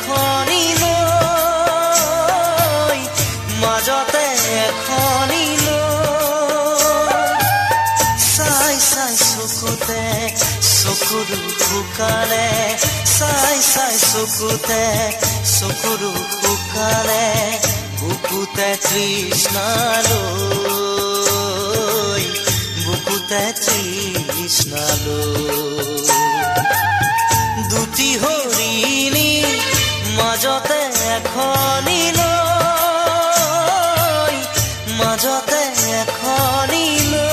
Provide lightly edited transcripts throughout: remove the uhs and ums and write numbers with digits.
এখনি লৈ মাজতে এখনি চাই চাই চকুতে চকুৰো শুকালে চাই চাই চকুতে চকুৰো শুকালে বুকুতে তৃষ্ণালৈ বুকুতে তৃষ্ণালৈ দুটি হৰিণী মাজতে এখনি লৈ মাজতে এখনি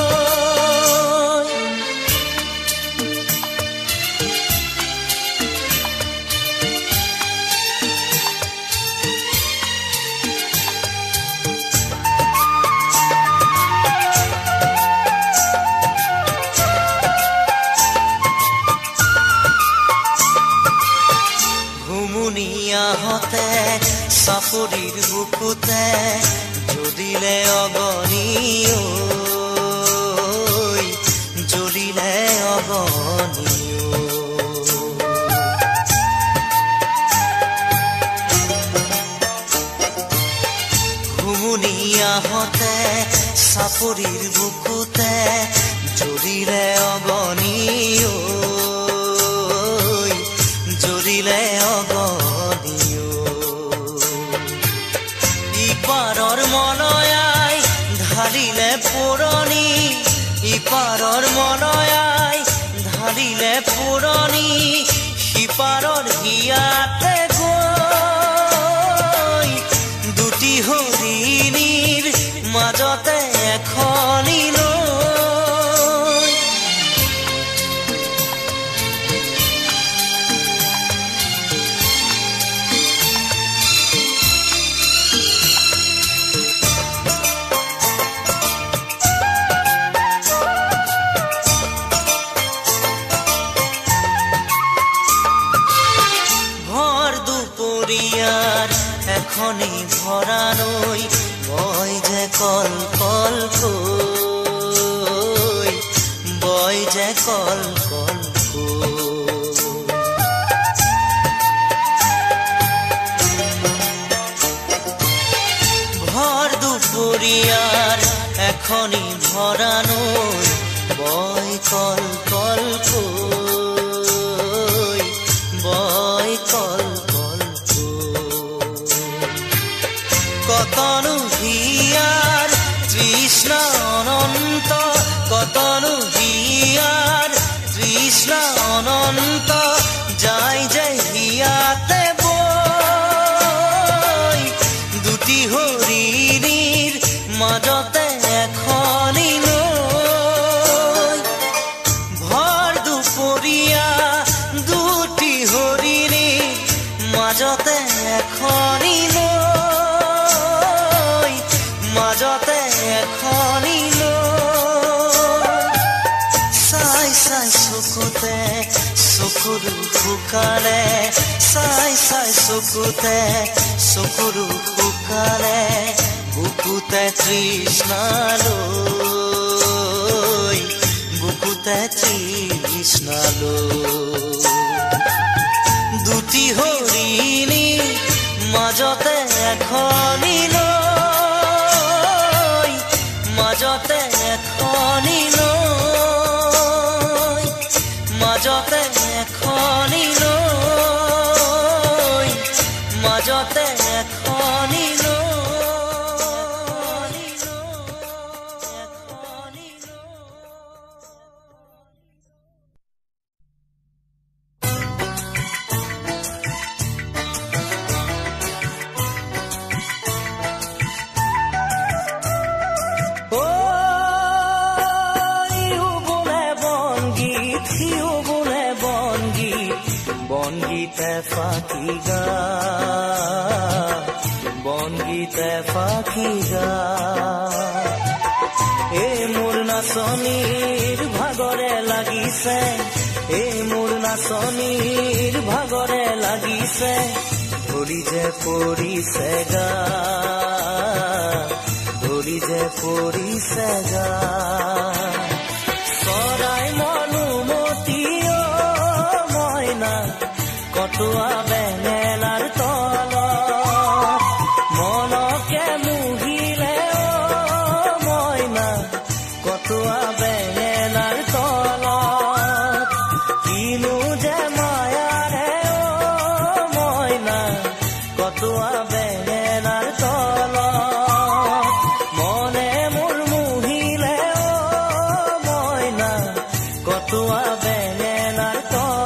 চাপৰিৰ বুকুতে জদিলে অগনি জদিলে অগনি ঘুমুনিয়াহতে চাপৰিৰ বুকুতে জদিলে অগনি জদিলে অগনি ইপাৰৰ মনয়াই ঢালিলে পুৰণি ইপাৰৰ মনয়াই ঢালিলে পুৰণি সিপাৰৰ হিয়াতে গৈ দুটি হৰিণীৰ মাজতে এখনি এখনি ভৰা নৈ বয় যে কল কল কৈ বয় যে কল কল ভৰ দুপৰীয়াৰ এখনি ভৰা নৈ বয় কল কল কৈ বয় কল কতনো হিয়াৰ তৃষ্ণা অনন্ত কতনো হিয়াৰ তৃষ্ণা অনন্ত যাই যে হিয়াতে বৈ দুটি হৰিণীৰ মাজতে এখনি লৈ ভৰ দুপৰীয়া দুটি হৰিণীৰ মাজতে এখনি মাজতে এখনি চাই চাই চকুতে চকুৰো শুকালে চাই চাই চকুতে চকুৰো শুকালে বুকুতে তৃষ্ণালৈ বুকুতে তৃষ্ণালৈ দুটি হৰিণী মাজতে এখনি মাজতে এখনি লৈ মাজতে এখনি লৈ মাজতে এখনি বনগীতে পাখি গা এই মোৰ নাচনীৰ ভাগৰে লাগিছে এই মোৰ নাচনীৰ ভাগৰে লাগিছে ধৰি যে পৰিছে গা ধৰি যে পৰিছে গা চৰাই মনুমতী মইনা কটুৱা বেঙেনাৰ কটোৱা বেঙেনাৰ তলত মনে মোৰ মুহিলে মইনা কটোৱা বেঙেনাৰ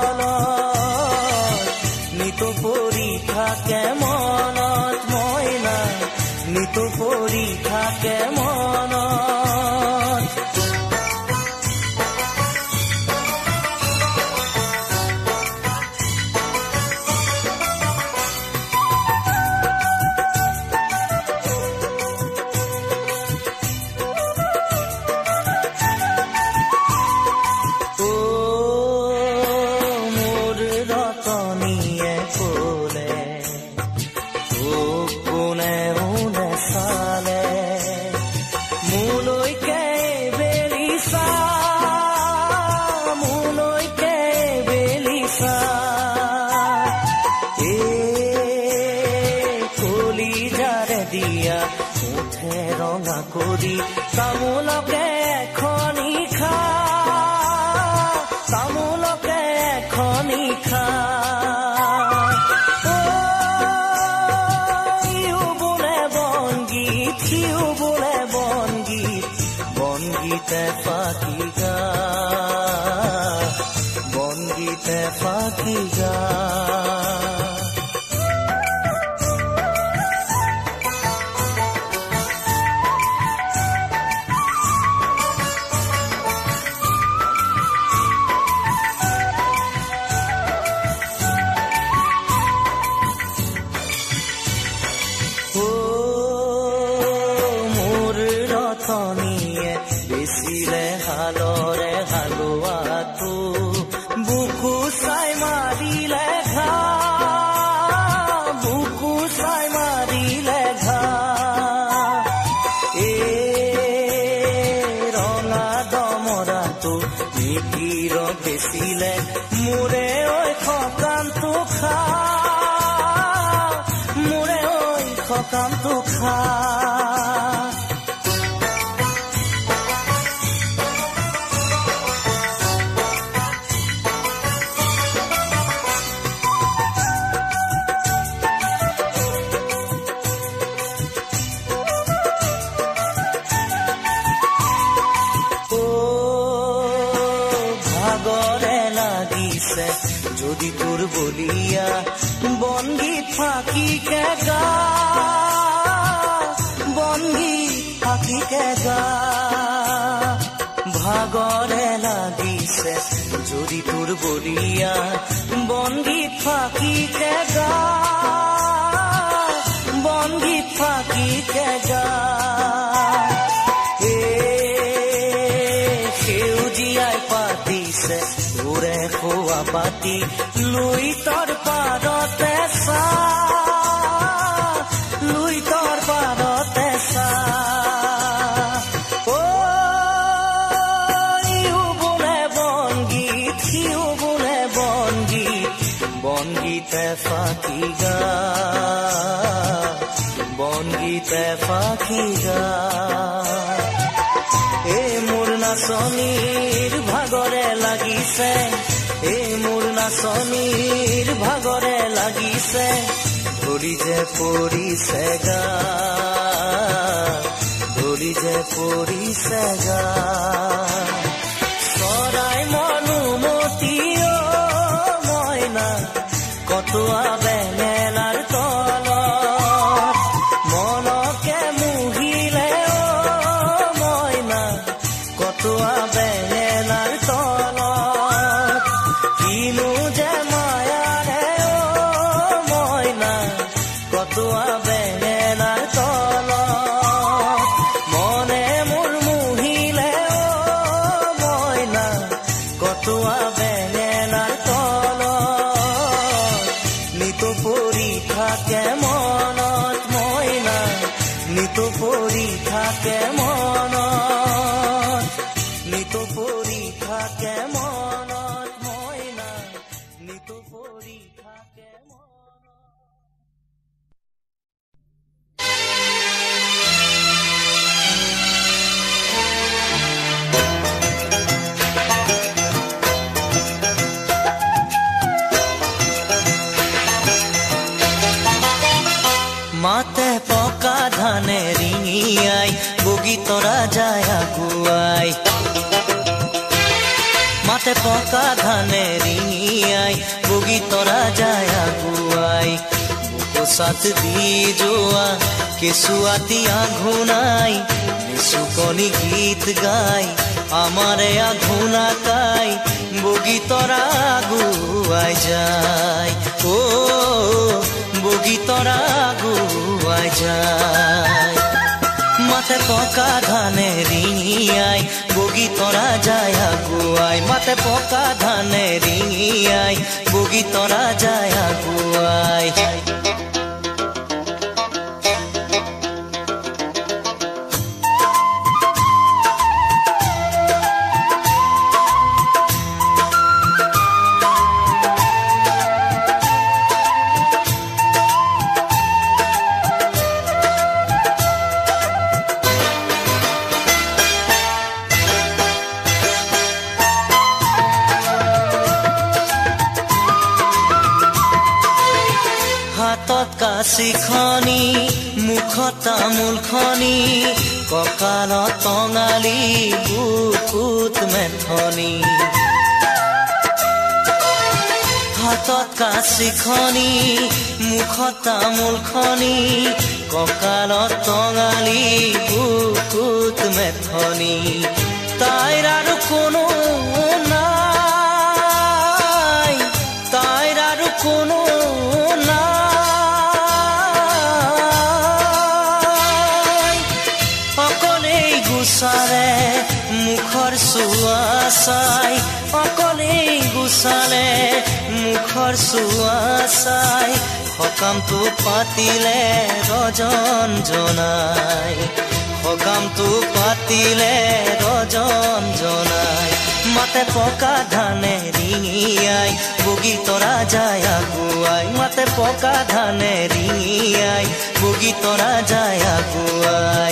তলত নিতু পৰি থাকে মনত মইনা নিতু পৰি থাকে মনত ৰঙা কৰি তামোলকে এখনি খা তামোলকে এখনি খা ইউ বোলে বনগীত সিউ বোলে বনগীত বনগীতে পাখি গা বনগীতে পাখি গা বেচিলে হালৰে হালোৱাটো বুকু চাই মাৰিলে ঘা বুকু চাই মাৰিলে ঘা এ ৰঙা দমৰাটো মিকিৰ বেচিলে মোৰে ঐ সকামটো খা মোৰে ঐ সকামটো খা যদি তোর বলিয়া বনগীত ফাঁকিকে গা বনগীত ফাঁকিকে গা ভাগরে লাগিছে যদি তোর বলিয়া বনগীত ফাঁকিকে গা বনগীত ফাঁকিকে গা সেউজীয়াই পাতিছে ওরে খোৱা পাতি লুই তৰ পাৰতে চা লুই তৰ পাৰতে চা ইউ বোলে বনগীত সিউ বোলে বনগীত বনগীতে ফাঁকি গা বনগীতে ফাঁকি গা এই মোৰ নাচনীৰ ভাগৰে লাগিছে এই মোৰ নাচনীৰ ভাগৰে লাগিছে ধৰি যে পৰিছে গা ধৰি যে পৰিছে গা চৰাই মনুমতী মইনা কটোৱা বেঙেনাৰ তলত মনকে মুহিলে মইনা কটোৱা বেঙেনাৰ তলত কিনো যে মায়াৰে মইনা কটোৱা বেঙেনাৰ তলত মনে মোৰ মুহিলে মইনা কটোৱা বেঙেনাৰ তলত নিতু পৰি থাকে মনত মইনা নিতু পৰি থাকে মনত নিতু পৰি থাকে মনত মইনা নিতু পৰি থাকে মনত ধানে ৰিঙিয়াই বগী তৰা যায় আগুৱাই মাতে পকা ধানে ৰিঙিয়াই বগী তৰা যায় আগুৱাই বুকুচাত দি যোৱা কেঁচুৱাতি আঘোণাই নিচুকনি গীত গাই আমাৰে আঘোণাকাই বগী তৰা আগুৱাই যায় ও বগী তৰা আগুৱাই যায় মাতে পকা ধানে ৰিঙিয়াই বগী তৰা যায় আগুৱাই মাতে পকা ধানে ৰিঙিয়াই বগী তৰা যায় আগুৱাই হাতত কাঁচিখনি মুখত তামোলখনি কঁকালত টঙালি বুকুত মেথনি হাতত কাঁচিখনি মুখত তামোলখনি কঁকালত টঙালি বুকুত মেথনি তাইৰ আৰু কোনো নাই তাইৰ আৰু কোনো মুখৰ চুৱা চাই অকলেই গুচালে মুখৰ চুৱা চাই সকামটো পাতিলে ৰজন জনাই সকামটো পাতিলে ৰজন জনাই মাতে পকা ধানে ৰিঙিয়াই বগী তৰা যায় আগুৱাই মাতে পকা ধানে ৰিঙিয়াই বগী তৰা যায় আগুৱাই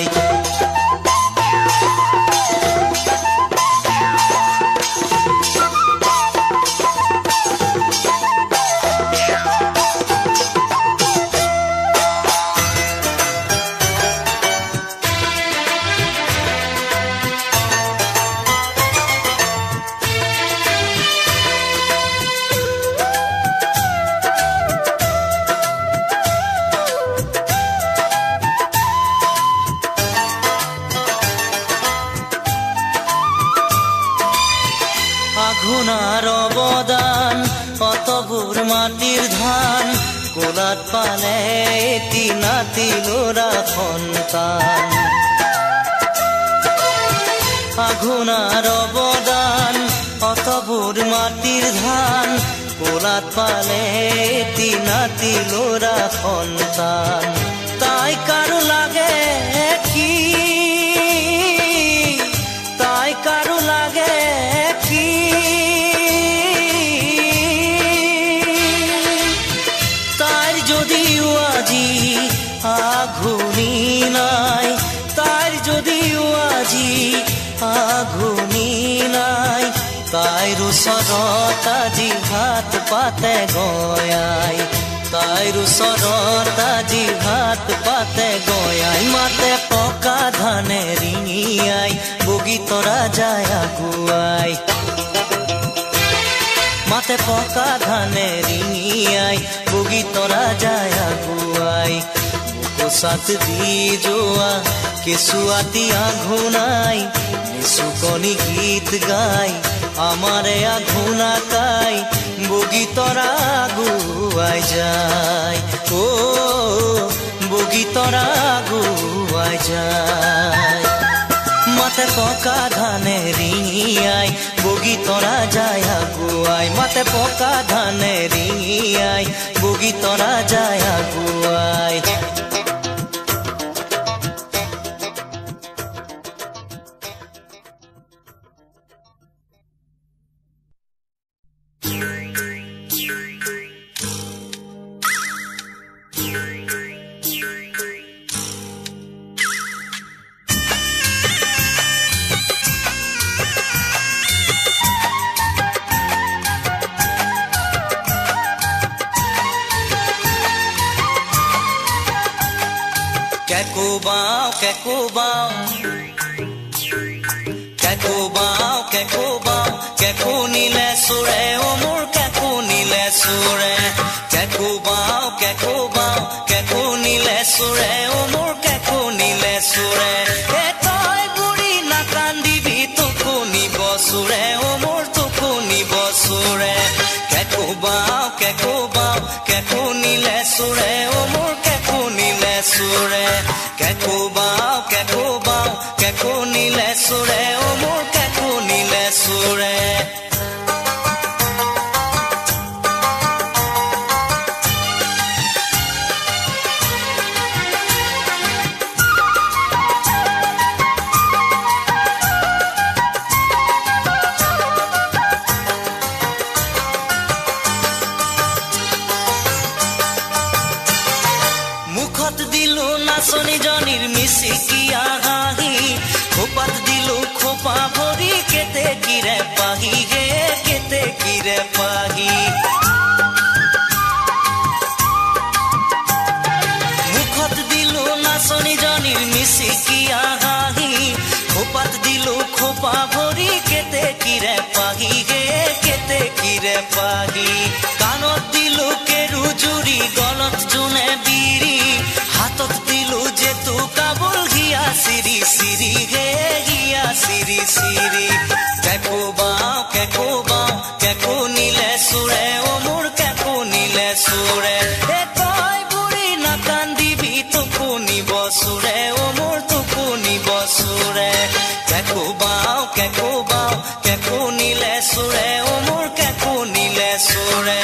আঘোণাৰ অৱদান অতবোৰ মাটিৰ ধান কোলাত পালে এটি নাতি ল'ৰা সন্তান আঘোণাৰ অৱদান অতবোৰ মাটিৰ ধান কোলাত পালে এটি নাতি ল'ৰা সন্তান তাই কাৰো লাগে কি তাই কাৰো লাগে কি তাইৰ যদিও আজি আঘোণি নাই তাইৰ যদিও আজি আঘোণি নাই তাইৰ ওচৰত আজি হাত পাতে গয়াই তাইৰ ওচৰত আজি হাত পাতে গয়াই মাতে পকা ধানে ৰিঙিয়াই বগী তৰা যায় আগুৱাই মাতে পকা ধানে ৰিঙিয়াই বগী তৰা যায় আগুৱাই বুকুচাত দি যোৱা কেঁচুৱাতি আঘোণাই নিচুকনি গীত গাই আমাৰে আঘোণাকাই বগী তৰা আগুৱাই যায় ও বগী তৰা আগুৱাই যায় মাতে পকা ধানে ৰিঙিয়াই বগী তৰা যায় আগুৱাই মাতে পকা ধানে ৰিঙিয়াই বগী তৰা যায় আগুৱাই কেকো বাও কেকো বাও কেকো বাও কেকো বাও কেকো নিলে সুৰে ও মোৰ কেকো নিলে সুৰে কেকো বাও কেকো বাও কেকো নিলে সুৰে ও মোৰ কেকো নিলে সুৰে এ তই বুঢ়ী নাকান্দিবি তোকো নিব সুৰে ও মোৰ তোকো নিব সুৰে কেকো বাও কেকো নিলে সুৰে ও মোৰ কেকো নিলে সুৰে কেকো বাও কেকো নিলে সুৰে ও মোৰ কেকো নিলে সুৰে নাচনি জনীৰ মিচিকিয়া হাঁহি খোপাত দিলো খোপা ভৰি কেতে কিৰে পাহি হে কেতে কিৰে পাহি মুখত দিলো নাচনি জনীৰ মিচিকিয়া হাঁহি খোপাত দিলো খোপা ভৰি কেতে কিৰে পাহি হে কেতে কিৰে পাহি কাণত দিলো কেৰু জুৰি গলত জোনে বিৰি হাতত দিলো যে তু কাবুল হিয়া সিৰি সিৰি হে হিয়া সিৰি সিৰি কেকো বাও কেকো নিলে সুৰে ও মোৰ কেকো নিলে সুৰে এ তই বুঢ়ী নাকান্দিবি তোকো নিব সুৰে ও মোৰ তোকো নিব সুৰে কেকো বাও কেকো নিলে সুৰে ও মোৰ কেকো নিলে সুৰে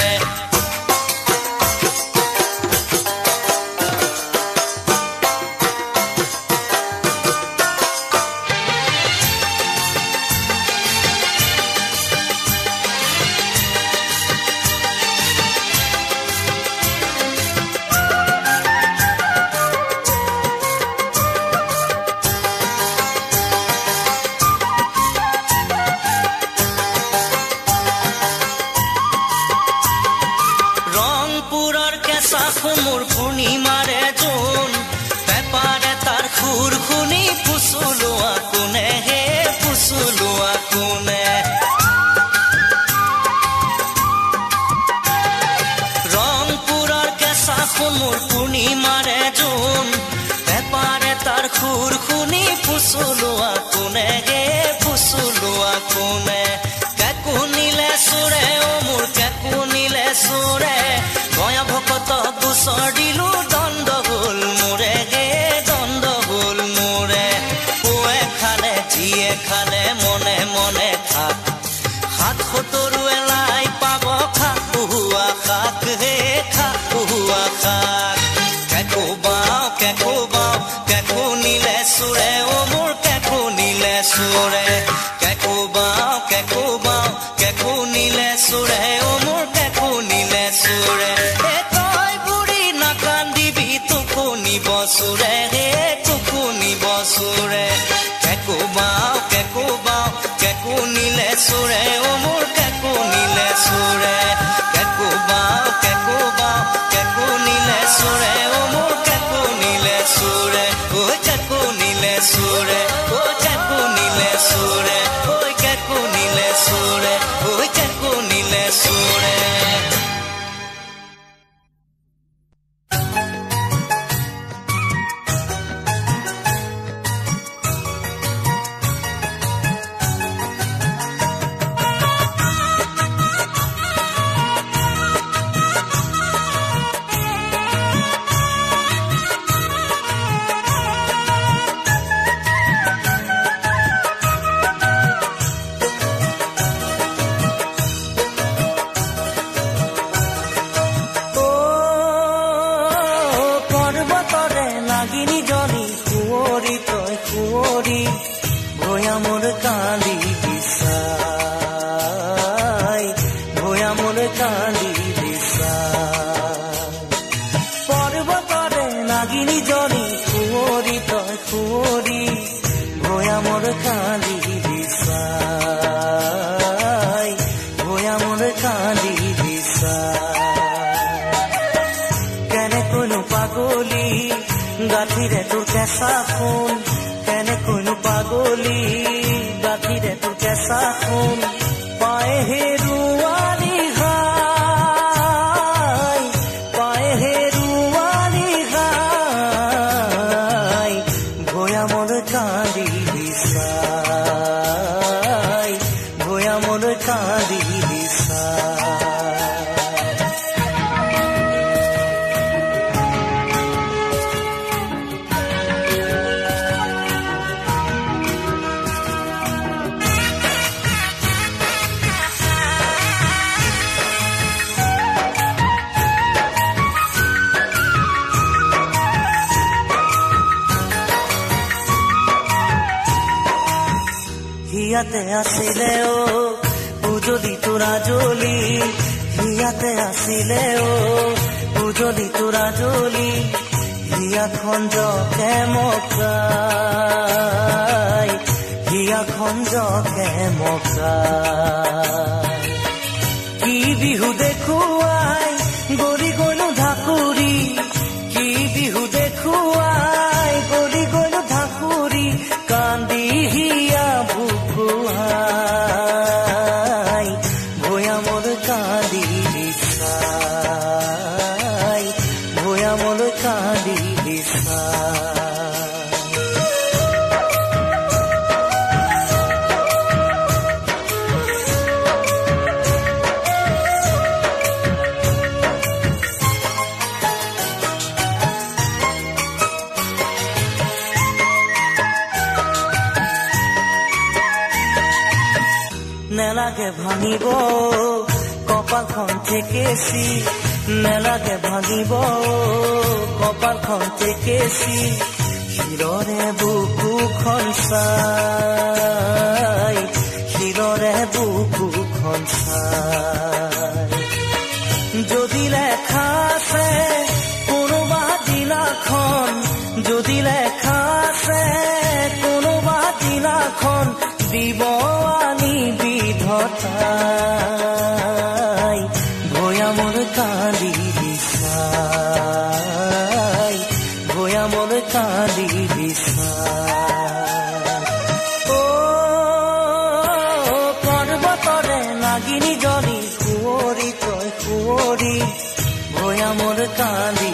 মোৰ পূৰ্ণিমাৰে জোন পেপাৰে তাৰ খুৰ খুনি পুচুলোৱা কোনে হে পুচুলোৱা কোনে ৰংপুৰৰ কেঁচা সোণ মোৰ পূৰ্ণিমাৰে জোন পেপাৰে তাৰ খুৰ খুনি পুচুলোৱা কোনে হে পুচুলোৱা কোনে কেকো নিলে সুৰে ও মোৰ কেকো নিলে সুৰে গয়া ভকত গোচৰ দিলো দণ্ড হ'ল মোৰে হে দণ্ড হ'ল মোৰে পুৱে খালে যিয়ে খালে মনে মনে থাক হাত সতৰুৱে লাই পাব খা উহুৱা শাক হে খা উহুৱা শাক কেকো বাও কেকো নিলে সুৰে ও মোৰ কেকো নিলে সুৰে কেকো বাও কেকো নিলে সুৰে ও মোৰ কেকো নিলে সুৰে নিব সুৰে হে তোকো নিব সুৰে কেকো বাও কেকো নিলে সুৰে ও মোৰ কেকো নিলে সুৰে কেকো বাও কেকো নিলে সুৰে ও মোৰ কেকো নিলে সুৰে ঐ কেকো নিলে সুৰে ঐ কেকো নিলে সুৰে ঐ কেকো নিলে সুৰে ঐ কেকো নিলে সুৰে ভয়ামৰ কালি বিচাই ভয়ামৰ কালি বিচাই পৰ্বতৰে নাগিনী জনী কুঁৱৰী তই কুঁৱৰী ভয়ামৰ কালি বিচাই ভয়ামৰ কালি বিচাই কেনেকৈনো পাগলী গাঁঠিৰে তোৰ কেঁচা সোণ কেনেকৈনো পাগলী গাঁঠিৰে তোৰ কেঁচা সোণ পায় হেৰুৱালি ঘাই পায় হেৰুৱালি ঘাই ভৈয়ামলৈ কান্দি বিচাই ভৈয়ামলৈ কান্দি হিয়াতে আছিলে উজলি তোৰা জলি হিয়াতে আছিলে উজলি তোৰা জলি হিয়াখন জকে মকাই হিয়াখন জকে মকাই কি বিহু দেখুৱাই গৰি গলো ঢাকুৰি কি বিহু দেখুৱাই গৰি গলো ঢাকুৰি কান্দি হিয়া বুকুহাই ভৈয়ামলৈ কান্দি বিচাই ভৈয়ামলৈ কান্দি বিচাই নেলাগে ভাঙিব কপালখন ঠেকেচি নেলাগে ভাঙিব কপালখন ঠেকেচি শিৰৰে বুকুখন চাই শিৰৰে বুকুখন চাই যদি লেখা আছে কোনোবা দিনাখন যদি লেখা আছে কোনোবা দিনাখন দিব আনি বিধতাই ভৈয়ামলৈ কান্দি বিচাই ভৈয়ামলৈ কান্দি বিচাই পৰ্বতৰে নাগিনী জনী কুঁৱৰী তই কুঁৱৰী ভৈয়ামলৈ কান্দি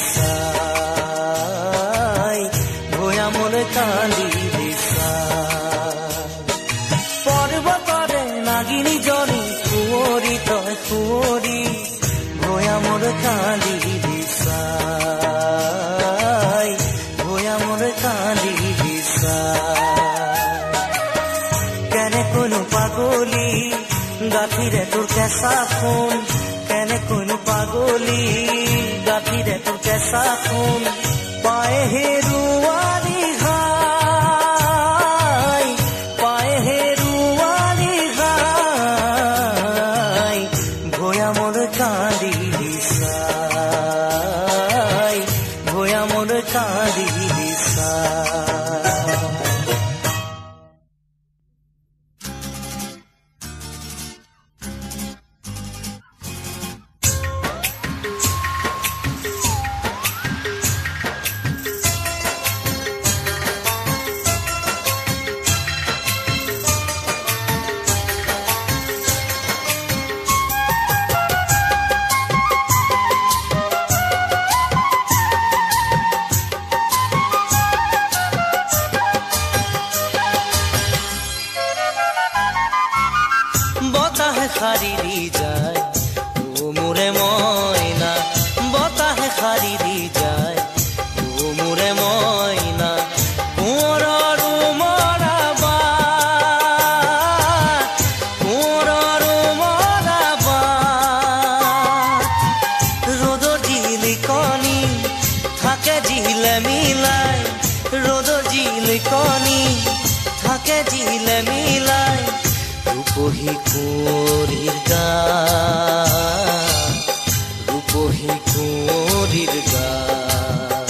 বিচাই ভৈয়ামলৈ কান্দি নাগিনী জনী কুঁৱৰী তই কুঁৱৰী ভৈয়ামলৈ কান্দি বিচাই ভৈয়ামলৈ কান্দি বিচাই কেনেকৈনো পাগলী গাঁঠিৰে তোৰ কেঁচা সোণ কেনেকৈনো পাগলী গাঁঠিৰে তোৰ কেঁচা সোণ পায় হেৰুৱালি ঘাই পায় হেৰুৱালি ভৈয়ামলৈ কান্দি বিচাই ভৈয়ামলৈ কান্দি বিচাই বতাহে সাৰি দি যায় ও মোৰে মইনা বতাহে সাৰি দি যায় ও মোৰে মইনা কোঁৱৰৰ মৰা বাট কোঁৱৰৰ মৰা বাট ৰ'দৰ জিলিকনি থাকে জিলে মিলাই ৰ'দৰ জিলিকনি থাকে জিলে মিলাই রূপহী কুঁৱৰীৰ গান রূপহী কুঁৱৰীৰ গান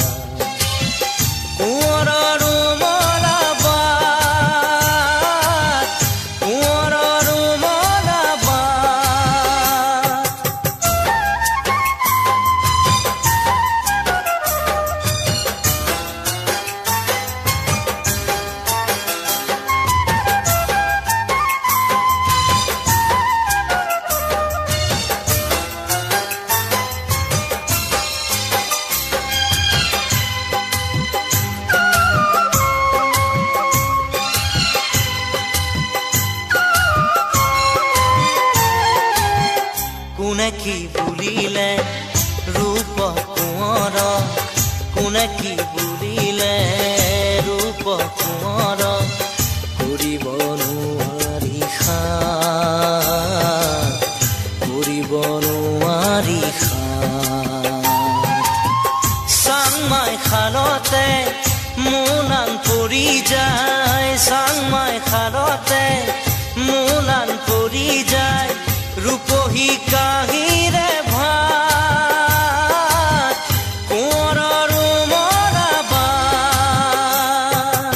কোঁৱৰৰ মৰা বাট কোঁৱৰৰ মৰা বাট কি বুলিলে ৰূপ কোঁৱৰ কোনে কি বুলিলে ৰূপ কোঁৱৰ কৰিব নোৱাৰি কৰিব নোৱাৰি চাংমাই খালতে মোনান পৰি যায় চাংমাই খালতে মোনান পৰি যায় ৰূপহী কাহিৰে ভাত কোঁৱৰৰ মৰা বাট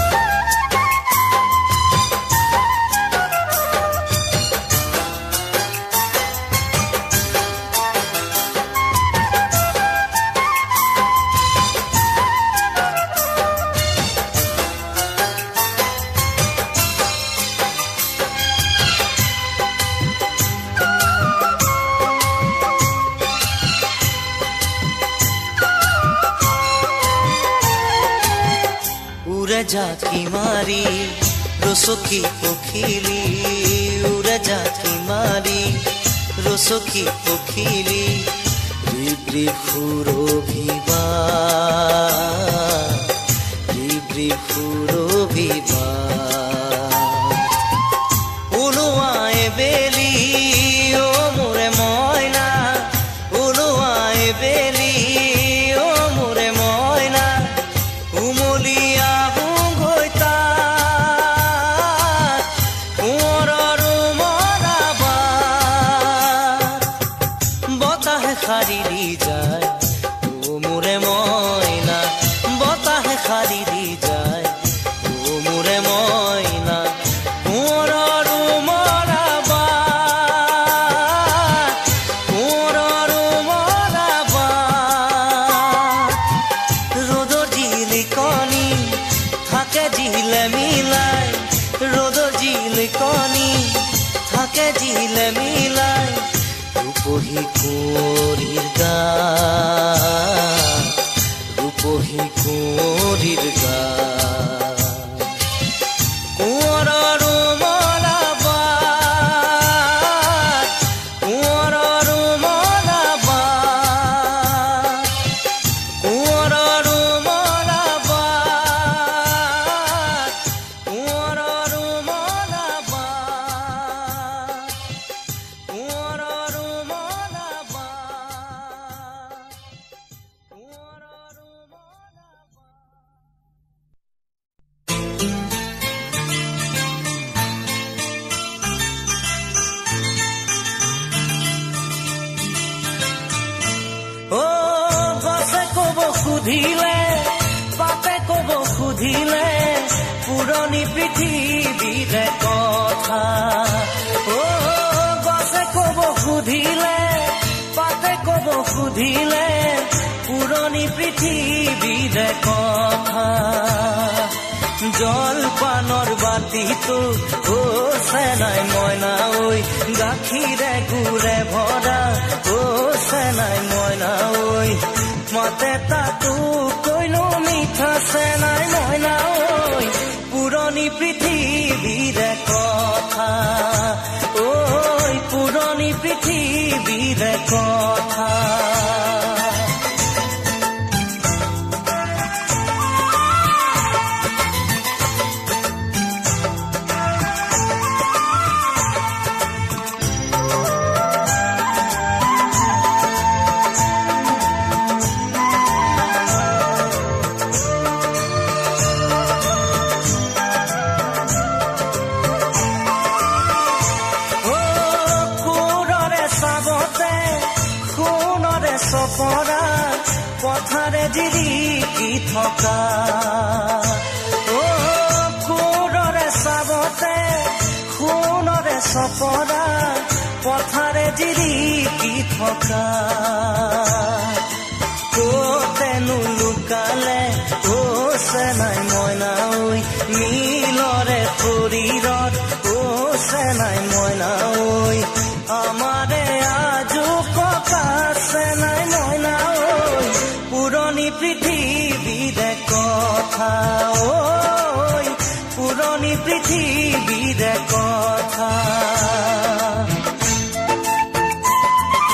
জাকি মাৰি ৰসকি পখিলি উৰে জাকি মাৰি ৰসকি পখিলি ৰিব্ৰি ফুৰভিবা ৰিব্ৰি ফুৰভিবা ওলোৱাই বেলি অ মোৰে মইনা ওলোৱাই বেলি অ মোৰে মইনা উমলিয়া খাৰি দি যায় ও মোৰে মইনা বতাহে খাৰি দি যায় ও মোৰে মইনা কোঁৱৰৰ মৰা বাট কোঁৱৰৰ মৰা বাট ৰ'দৰ জিলিকনি থাকে জিলে মিলাই ৰ'দৰ জিলিকনি থাকে জিলে মিলাই ৰূপহী কোঁৱৰীৰ গাত ৰূপহী কোঁৱৰীৰ গাত কোঁৱৰৰ মৰা বাট কোঁৱৰৰ মৰা বাট কোঁৱৰৰ মৰা বাট কোঁৱৰৰ মৰা বাট কোঁৱৰৰ সুধিলে পাতে কব সুধিলে পুৰণি পৃথিৱীৰে কথা অ গছে কব সুধিলে পাতে কব সুধিলে পুৰণি পৃথিৱীৰে কথা জলপানৰ বাতিটো অ চেনাই মইনা ঐ গাখীৰে গুৰে ভৰা অ চেনাই মইনা ঐ মাতে তাতো কৈনো মিঠা চেনাই মইনা ঐ পুৰণি পৃথিৱীৰে কথা ঐ পুৰণি পৃথিৱীৰে কথা চপৰা পথাৰে জিৰিকি থকা অ কোঁৱৰৰে চাবতে সোণৰে চপৰা পথাৰে জিৰিকি থকা ক'তেনো লুকালে অ চেনাই মইনা ঐ নীলৰে শৰীৰত অ চেনাই মইনা ঐ আমাৰে আজো ককা চেনাই মইনা ঐ পুৰণি পৃথিৱীৰে কথা ঐ পুৰণি পৃথিৱীৰে কথা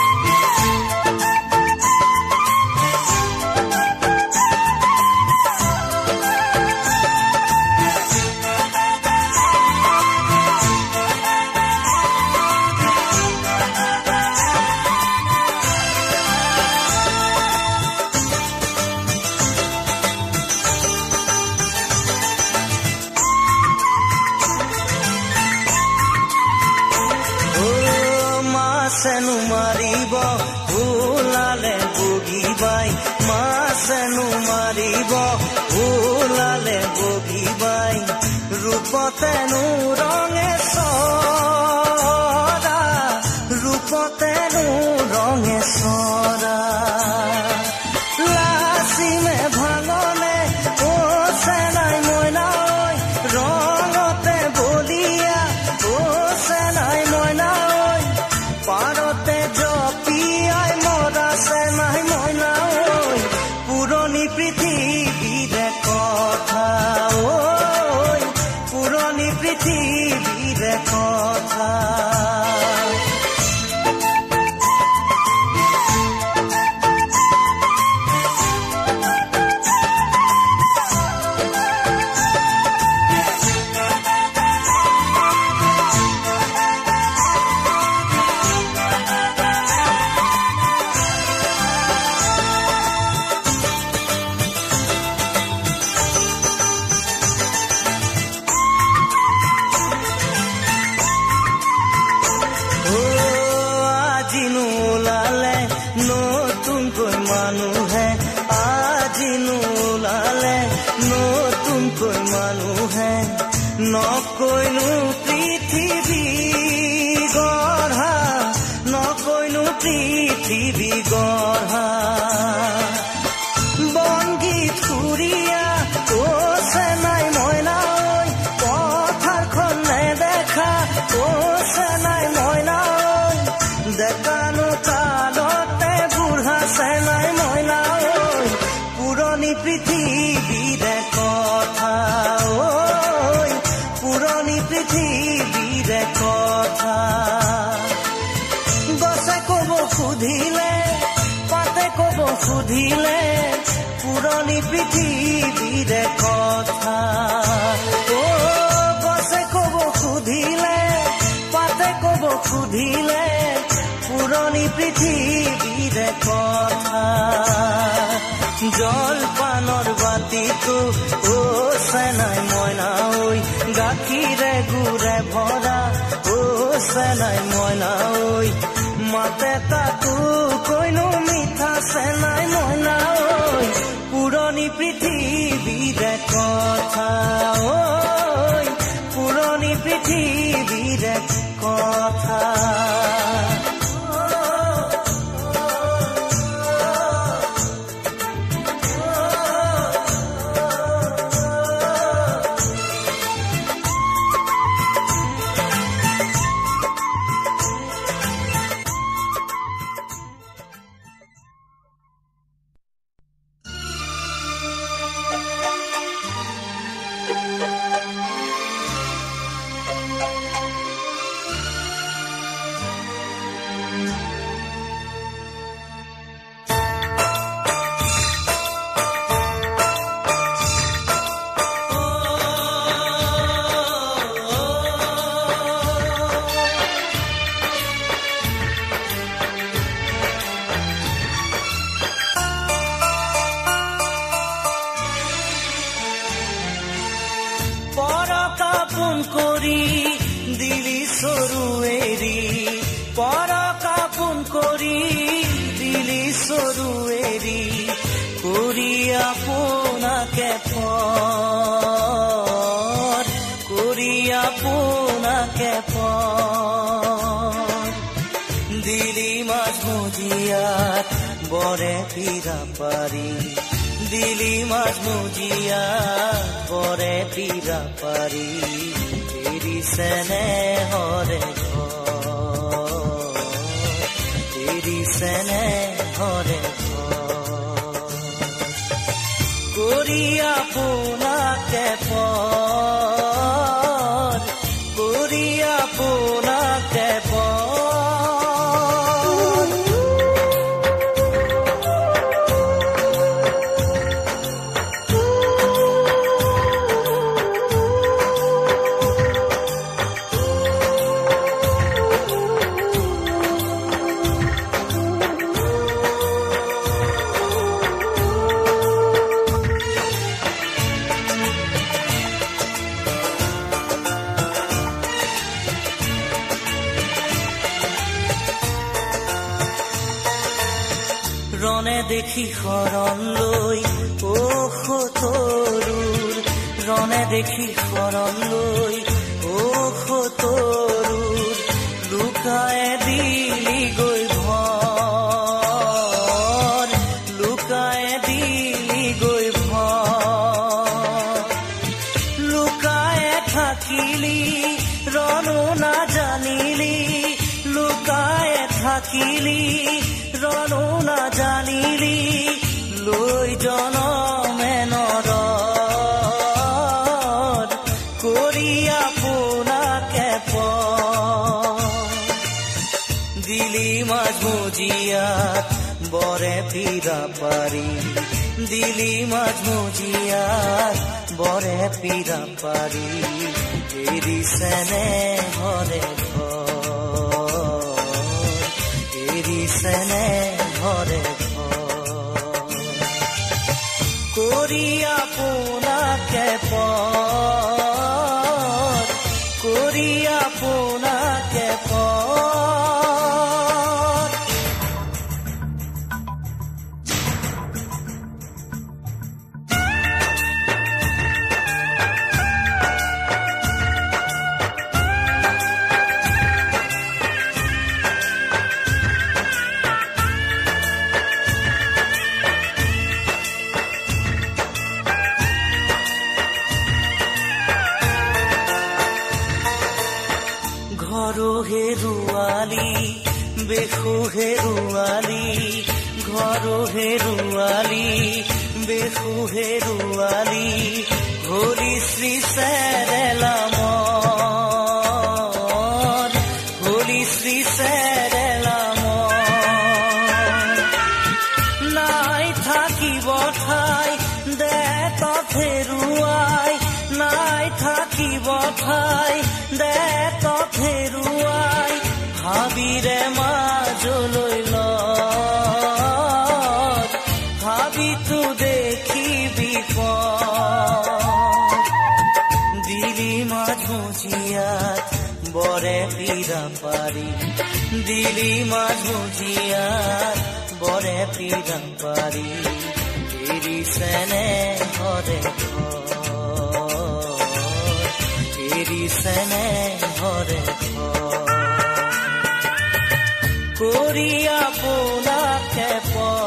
ফুৰিব ওলালে বগীবাই ৰূপতেনো ৰঙে চৰা ৰূপতেনো ৰঙে চৰা লাচিমে ভাঙনে ও চেনাই মইনা ঐ ৰঙতে বলিয়া ও চেনাই মইনা ঐ পাৰতে জপিয়াই মৰা চেনাই মইনা ঐ পুৰণি পৃথিৱীৰে কথা ঐ পুৰণি পৃথিৱীৰে কথা নকৈনো পৃথিৱী গঢ়া নকৈনো পৃথিৱী গঢ়া বনগীত সুৰীয়া ও চেনাই মইনা ঐ পথাৰখন নেদেখা ও চেনাই মইনা ঐ ডেকানো কালতে বুঢ়া চেনাই মইনা ঐ পুৰণি পৃথিৱীৰে কথা পুৰণি পৃথিৱীৰে কথা গছে কব সুধিলে পাতে কব সুধিলে পুৰণি পৃথিৱীৰে কথা ও গছে কব সুধিলে পাতে কব সুধিলে পুৰণি পৃথিৱীৰে কথা জলপানৰ বাতিটো ও চেনাই মইনা ঐ গাখীৰে গুৰে ভৰা ও চেনাই মইনা ঐ মাতে তাতো কৈনো মিঠা চেনাই মইনা ঐ পুৰণি পৃথিৱীৰে কথা ঐ পুৰণি পৃথিৱীৰে কথা দিলি মাছ মুজিয়াত বৰে পীৰা পাৰি দিলি মাছ মুজিয়াত বৰে পীৰা পাৰি এৰিছেনে হৰে এৰিছেনে হৰে কৰি আপোনাকে কৰি আপোনাকে ৰনে দেখি শৰণ লৈ দেখি শৰণ লৈ তৰু লুকাই দিলি গৈ ভৰ লুকাই দিলি গৈ ভৰ লুকাই থাকিলি ৰণো নাজানিলি লুকাই থাকিলি ৰণো নাজানিলি লৈ জনমে নৰ কৰি আপোনাকে দিলি মাজমজিয়াত বৰে পীৰা পাৰি দিলি মাজমজিয়াত বৰে পীৰা পাৰি এৰিছেনে ঘৰে এৰিছেনে ঘৰে কৰি আপোনাকে কৰি আপোনাকে হেৰুৱালি বেশু হেৰুৱালি ঘৰো হেৰুৱালি বেশু হেৰুৱালি হৰি শ্ৰী চেৰেলামৰ হৰি শ্ৰী চেৰেলামৰ নাই থাকিব ঠাই দে তত হেৰুৱাই নাই থাকিব ঠাই দে তত হেৰুৱাই ভাবিৰে মাজলৈ ভাবিতো দেখিবি দিলি মাজমজিয়াত বৰে পীৰা পাৰি দিলি মাজমজিয়াত বৰে পীৰা পাৰি এৰিছেনে ঘৰে এৰিছেনে ঘৰে কৰি আপোনাকে